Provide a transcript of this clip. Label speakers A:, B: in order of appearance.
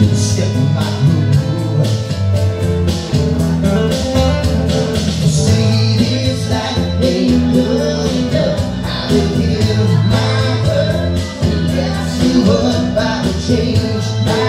A: step my groove. See this life ain't good enough. I will give my word. That's the word by the change.